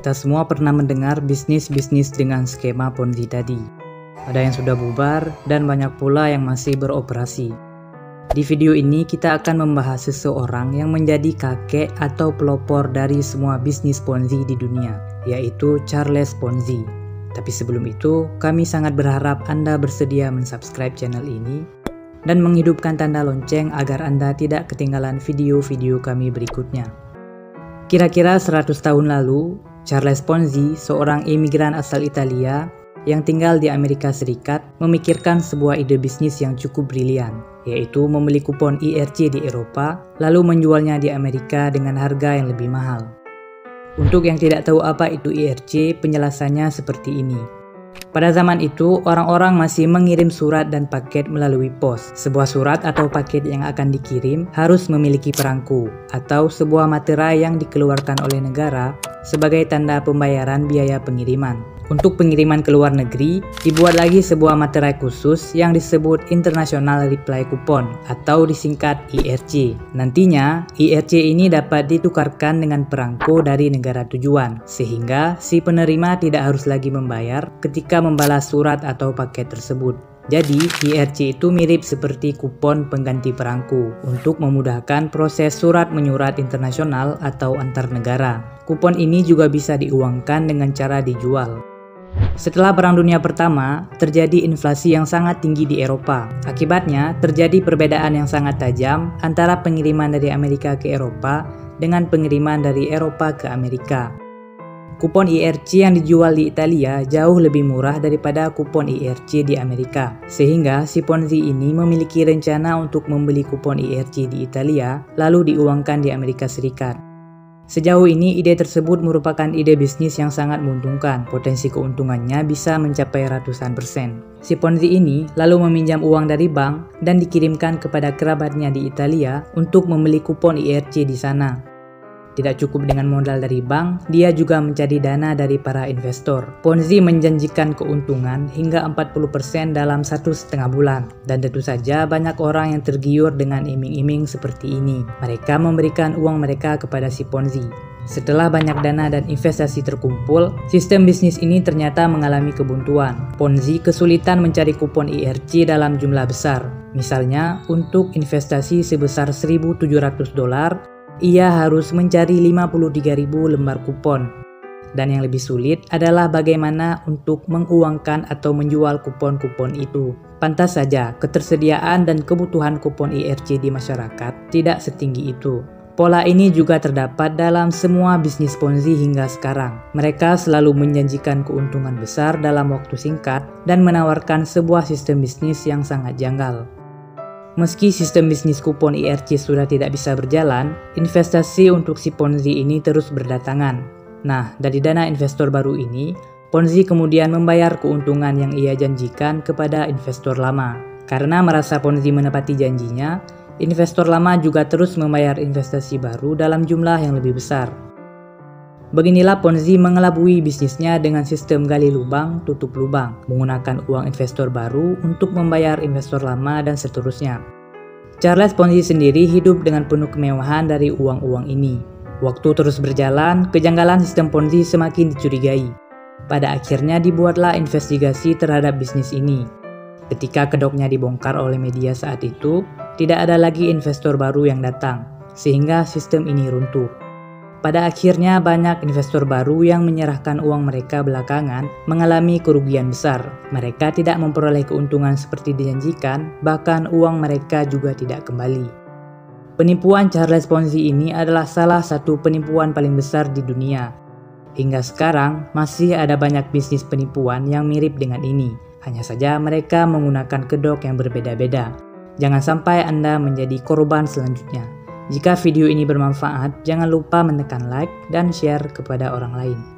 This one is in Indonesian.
Kita semua pernah mendengar bisnis-bisnis dengan skema Ponzi tadi. Ada yang sudah bubar dan banyak pula yang masih beroperasi. Di video ini kita akan membahas seseorang yang menjadi kakek atau pelopor dari semua bisnis Ponzi di dunia, yaitu Charles Ponzi. Tapi sebelum itu, kami sangat berharap Anda bersedia mensubscribe channel ini dan menghidupkan tanda lonceng agar Anda tidak ketinggalan video-video kami berikutnya. Kira-kira 100 tahun lalu, Charles Ponzi, seorang imigran asal Italia yang tinggal di Amerika Serikat, memikirkan sebuah ide bisnis yang cukup brilian, yaitu membeli kupon IRC di Eropa, lalu menjualnya di Amerika dengan harga yang lebih mahal. Untuk yang tidak tahu apa itu IRC, penjelasannya seperti ini. Pada zaman itu, orang-orang masih mengirim surat dan paket melalui pos. Sebuah surat atau paket yang akan dikirim harus memiliki perangko atau sebuah materai yang dikeluarkan oleh negara sebagai tanda pembayaran biaya pengiriman. Untuk pengiriman ke luar negeri, dibuat lagi sebuah materai khusus yang disebut International Reply Coupon atau disingkat IRC. Nantinya, IRC ini dapat ditukarkan dengan perangko dari negara tujuan, sehingga si penerima tidak harus lagi membayar ketika membalas surat atau paket tersebut. Jadi, IRC itu mirip seperti kupon pengganti perangko untuk memudahkan proses surat menyurat internasional atau antar negara. Kupon ini juga bisa diuangkan dengan cara dijual. Setelah Perang Dunia Pertama, terjadi inflasi yang sangat tinggi di Eropa. Akibatnya, terjadi perbedaan yang sangat tajam antara pengiriman dari Amerika ke Eropa dengan pengiriman dari Eropa ke Amerika. Kupon IRC yang dijual di Italia jauh lebih murah daripada kupon IRC di Amerika. Sehingga si Ponzi ini memiliki rencana untuk membeli kupon IRC di Italia lalu diuangkan di Amerika Serikat. Sejauh ini ide tersebut merupakan ide bisnis yang sangat menguntungkan. Potensi keuntungannya bisa mencapai ratusan persen. Si Ponzi ini lalu meminjam uang dari bank dan dikirimkan kepada kerabatnya di Italia untuk membeli kupon IRC di sana. Tidak cukup dengan modal dari bank, dia juga mencari dana dari para investor. Ponzi menjanjikan keuntungan hingga 40% dalam 1,5 bulan. Dan tentu saja banyak orang yang tergiur dengan iming-iming seperti ini. Mereka memberikan uang mereka kepada si Ponzi. Setelah banyak dana dan investasi terkumpul, sistem bisnis ini ternyata mengalami kebuntuan. Ponzi kesulitan mencari kupon IRC dalam jumlah besar. Misalnya, untuk investasi sebesar $1.700, ia harus mencari 53.000 lembar kupon. Dan yang lebih sulit adalah bagaimana untuk menguangkan atau menjual kupon-kupon itu. Pantas saja, ketersediaan dan kebutuhan kupon IRC di masyarakat tidak setinggi itu. Pola ini juga terdapat dalam semua bisnis Ponzi hingga sekarang. Mereka selalu menjanjikan keuntungan besar dalam waktu singkat dan menawarkan sebuah sistem bisnis yang sangat janggal. Meski sistem bisnis kupon IRC sudah tidak bisa berjalan, investasi untuk si Ponzi ini terus berdatangan. Nah, dari dana investor baru ini, Ponzi kemudian membayar keuntungan yang ia janjikan kepada investor lama. Karena merasa Ponzi menepati janjinya, investor lama juga terus membayar investasi baru dalam jumlah yang lebih besar. Beginilah Ponzi mengelabui bisnisnya dengan sistem gali lubang, tutup lubang, menggunakan uang investor baru untuk membayar investor lama dan seterusnya. Charles Ponzi sendiri hidup dengan penuh kemewahan dari uang-uang ini. Waktu terus berjalan, kejanggalan sistem Ponzi semakin dicurigai. Pada akhirnya dibuatlah investigasi terhadap bisnis ini. Ketika kedoknya dibongkar oleh media saat itu, tidak ada lagi investor baru yang datang, sehingga sistem ini runtuh. Pada akhirnya banyak investor baru yang menyerahkan uang mereka belakangan mengalami kerugian besar. Mereka tidak memperoleh keuntungan seperti dijanjikan, bahkan uang mereka juga tidak kembali. Penipuan Charles Ponzi ini adalah salah satu penipuan paling besar di dunia. Hingga sekarang masih ada banyak bisnis penipuan yang mirip dengan ini. Hanya saja mereka menggunakan kedok yang berbeda-beda. Jangan sampai Anda menjadi korban selanjutnya. Jika video ini bermanfaat, jangan lupa menekan like dan share kepada orang lain.